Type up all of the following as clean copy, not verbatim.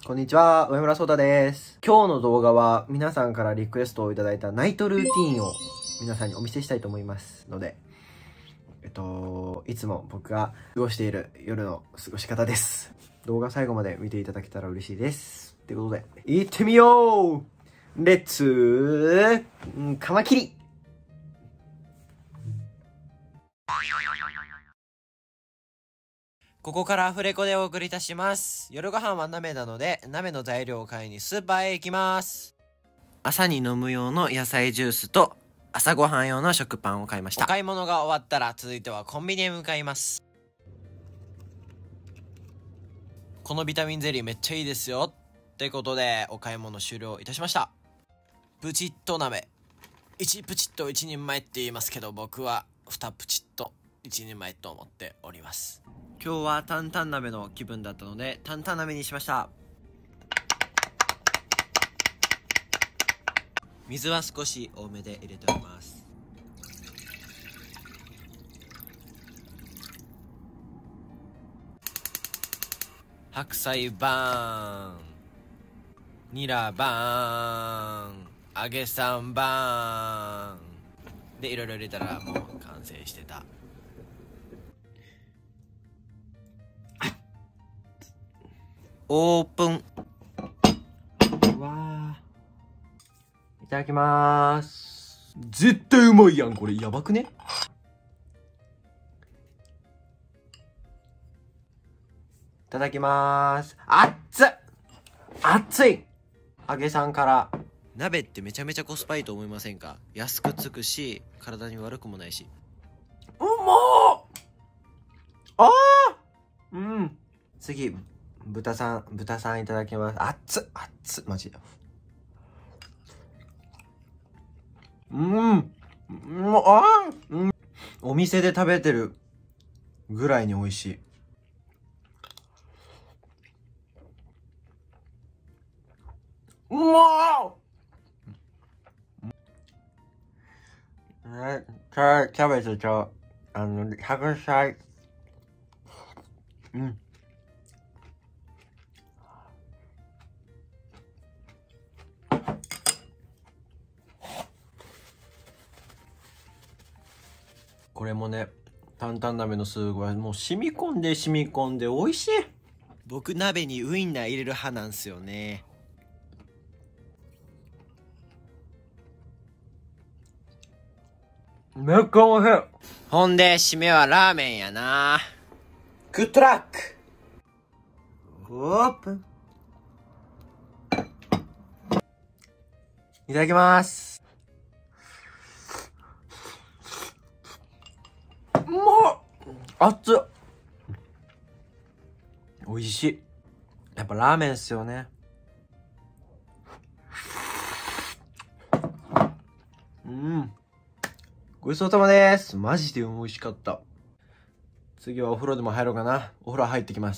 こんにちは、上村聡太です。今日の動画は皆さんからリクエストをいただいたナイトルーティーンを皆さんにお見せしたいと思いますので、いつも僕が過ごしている夜の過ごし方です。動画最後まで見ていただけたら嬉しいです。ってことで、行ってみよう！レッツカマキリ！ ここからアフレコでお送りいたします。夜ご飯は鍋なので、鍋の材料を買いにスーパーへ行きます。朝に飲む用の野菜ジュースと、朝ごはん用の食パンを買いました。お買い物が終わったら、続いてはコンビニへ向かいます。このビタミンゼリーめっちゃいいですよ。ってことで、お買い物終了いたしました。プチッと鍋。1プチッと1人前って言いますけど、僕は2プチッと1人前と思っております。今日は担々鍋の気分だったので担々鍋にしました。水は少し多めで入れております。白菜バーン、ニラバーン、揚げさんバーンでいろいろ入れたらもう完成してた。オープン。 うわー。いただきまーす。絶対うまいやん、これ。やばくね？いただきまーす。熱っ！熱い！揚げさんから。 鍋ってめちゃめちゃコスパいいと思いませんか？安くつくし、体に悪くもないし。 うまー！あー！うん。次。豚さんいただきます。熱っ、マジで。お店で食べてるぐらいに美味しい。うまー！キャベツと、白菜。これもね、担々鍋のスープはもう染み込んで美味しい。 僕鍋にウインナー入れる派なんすよね。 めっちゃ美味しい。 ほんで締めはラーメンやな。 グッドラック。オープン。いただきます。熱っ。美味しい。やっぱラーメンっすよね。ごちそうさまです。マジで美味しかった。次はお風呂でも入ろうかな。お風呂入ってきます。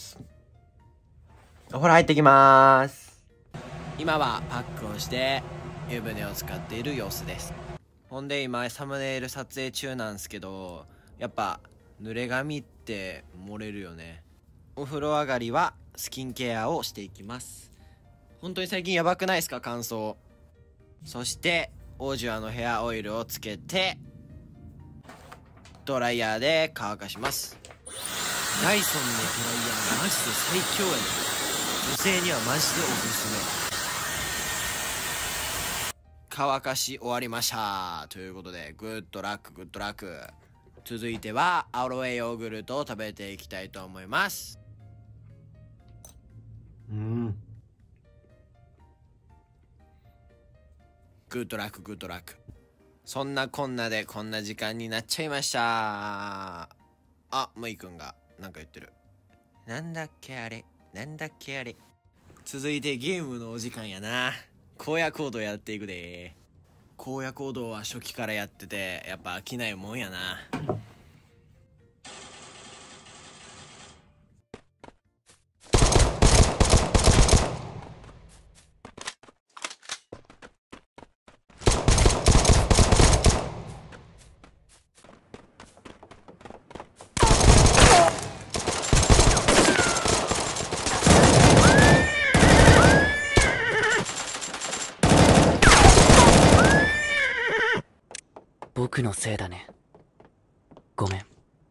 今はパックをして湯船を使っている様子です。ほんで今サムネイル撮影中なんすけど、やっぱ濡れ髪って漏れるよね。お風呂上がりはスキンケアをしていきます。本当に最近やばくないですか、乾燥。そしてオージュアのヘアオイルをつけてドライヤーで乾かします。ダイソンのドライヤーマジで最強やね。女性にはマジでおすすめ。乾かし終わりましたということで、グッドラック。続いてはアロエヨーグルトを食べていきたいと思います。グッドラック。そんなこんなでこんな時間になっちゃいました。むいくんがなんか言ってる。なんだっけあれ。続いてゲームのお時間やな。荒野行動やっていくで。荒野行動は初期からやっててやっぱ飽きないもんやな。 僕のせいだね。ごめん。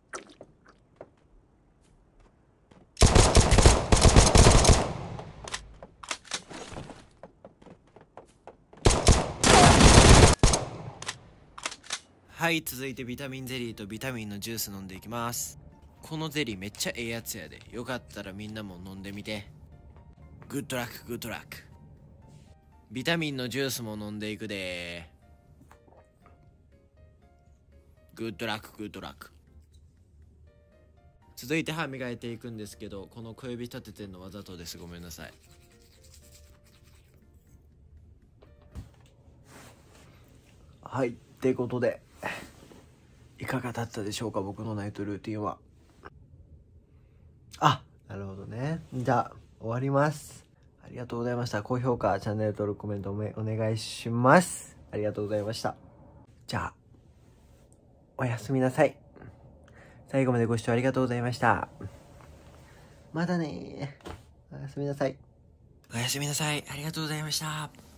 はい、続いてビタミンゼリーとビタミンのジュース飲んでいきます。このゼリーめっちゃええやつやで。よかったらみんなも飲んでみて。グッドラックグッドラック。ビタミンのジュースも飲んでいくで。グッドラックグッドラック。続いて歯磨いていくんですけど、この小指立ててんのわざとです。ごめんなさい。 はい、ってことでいかがだったでしょうか、僕のナイトルーティンは。あ、なるほどね。じゃあ終わります。ありがとうございました。高評価、チャンネル登録、コメントお願いします。ありがとうございました。じゃあおやすみなさい。最後までご視聴ありがとうございました。またねー。おやすみなさい。 おやすみなさい。ありがとうございました。